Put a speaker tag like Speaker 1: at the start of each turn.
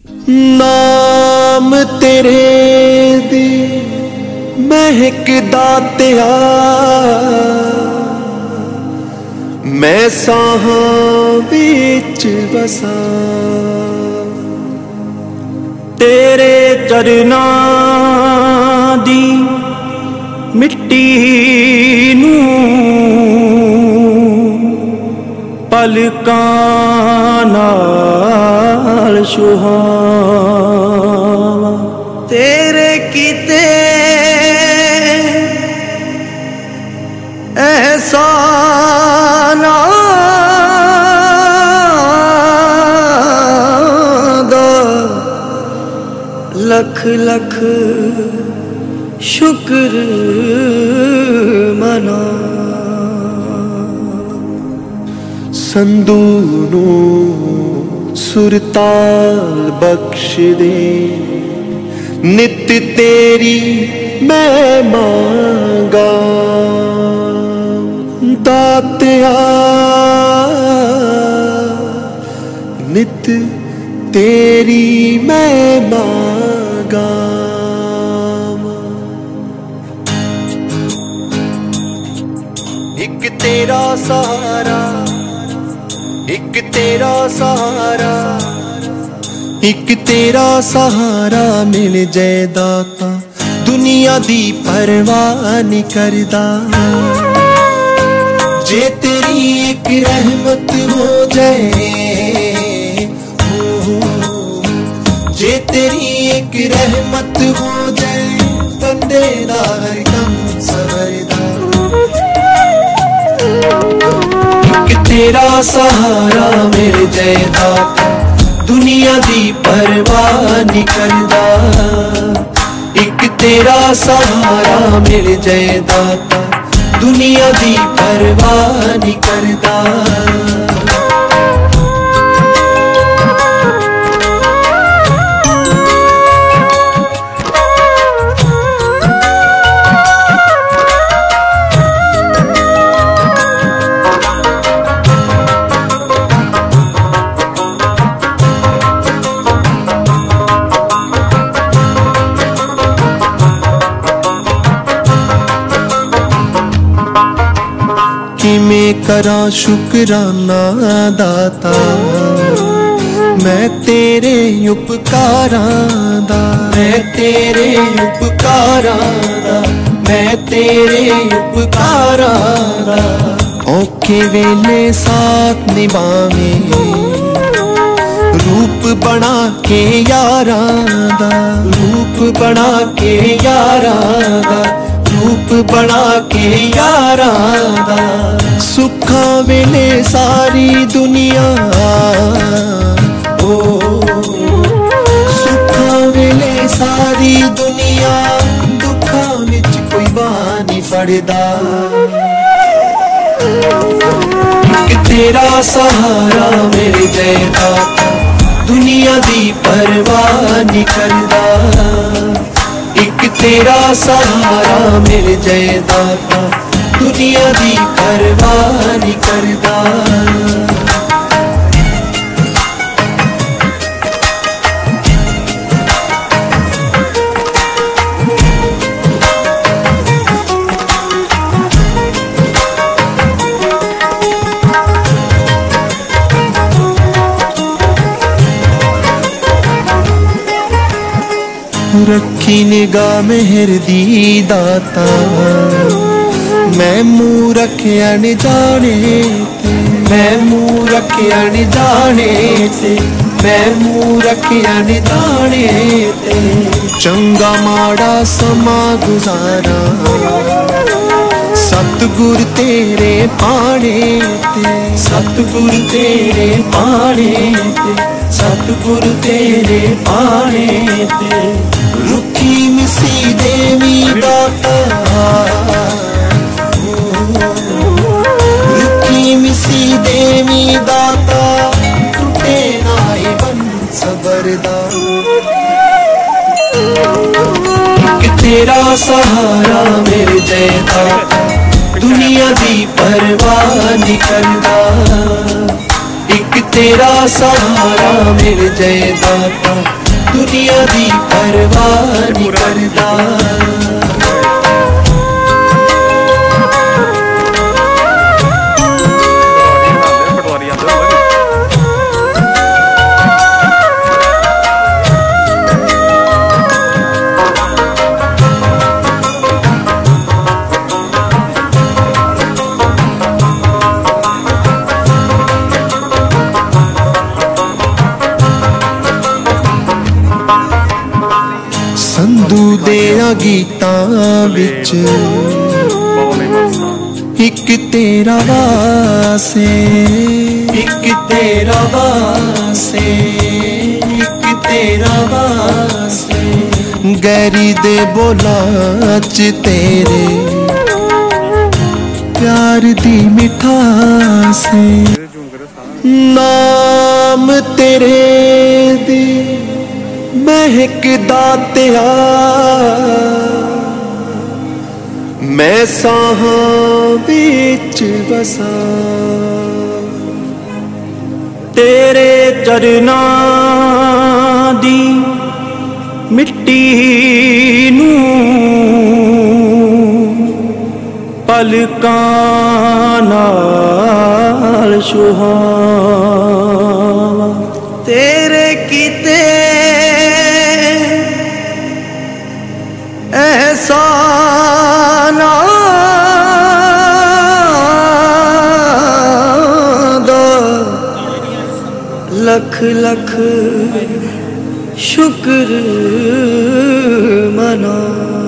Speaker 1: नाम तेरे दी महक दातिया मैं साहां विच बसा
Speaker 2: तेरे चरना दी मिट्टी नूं पलकां नाल सुहावां तेरे कीते एहसानां दा लख लख शुक्र मना।
Speaker 1: संधू नूं सुरताल बख्श दे नित तेरी मैं मांगा दातिया नित तेरी मैं मांगा। एक तेरा सहारा एक तेरा सहारा एक तेरा सहारा मिल जाए दाता दुनिया दी परवाह नहीं करदा। जे तेरी एक रहमत हो जाए जे तेरी एक रहमत हो जाए बंदे दा हर कम सवरदा। एक तेरा सहारा मिल जाए दाता दुनिया दी परवाह नहीं करदा। एक तेरा सहारा मिल जाए दाता दुनिया दी परवाह नहीं करदा। किमें करा शुकराना दाता मैं तेरे उपकारां दा मैं तेरे उपकारां दा मैं तेरे उपकारां दा। औखे वेले साथ निभावें रूप बना के यारां दा रूप बना के यारां दा रूप बना के यारां दा। सुखा वेले सारी दुनिया ओ सुखा वेले सारी दुनिया दुखा विच कोई बाह नहीं फड़दा। एक तेरा सहारा मिल जाए दाता दुनिया दी परवाह नहीं करदा। एक तेरा सहारा मिल जाए दाता दुनिया दी परवाह नहीं करदा। रखी निगाह मेहर दी दाता मैं मुँह रखिया न जाने ते मैं मुँह रखिया न जाने ते मैं मुँह रखिया न जाने ते। चंगा माड़ा समा गुजारा सतगुर तेरे पाने ते सतगुर तेरे पाने ते सतगुर तेरे पाने ते। रुखी मिसी देवी दाता रुखी मिसी देवी दाता टूटे नाई बन सबरदा। एक तेरा सहारा मिल जाए दाता दुनिया दी परवाह नहीं करदा। एक तेरा सहारा मिल जाए दाता, दुनिया दी परवाह नहीं करदा। संधू देया गीतां विच एक तेरा वासे, एक तेरा वासे, एक तेरा वासे। गैरी दे बोलां च तेरे प्यार दी मिठास, नाम तेरे दी महकदा तेरा, मैं साहां विच बसा।
Speaker 2: तेरे चरना दी मिट्टी नूं पलकां नाल सुहावां, तेरे कीते एहसानां दा लख लख शुक्र मना।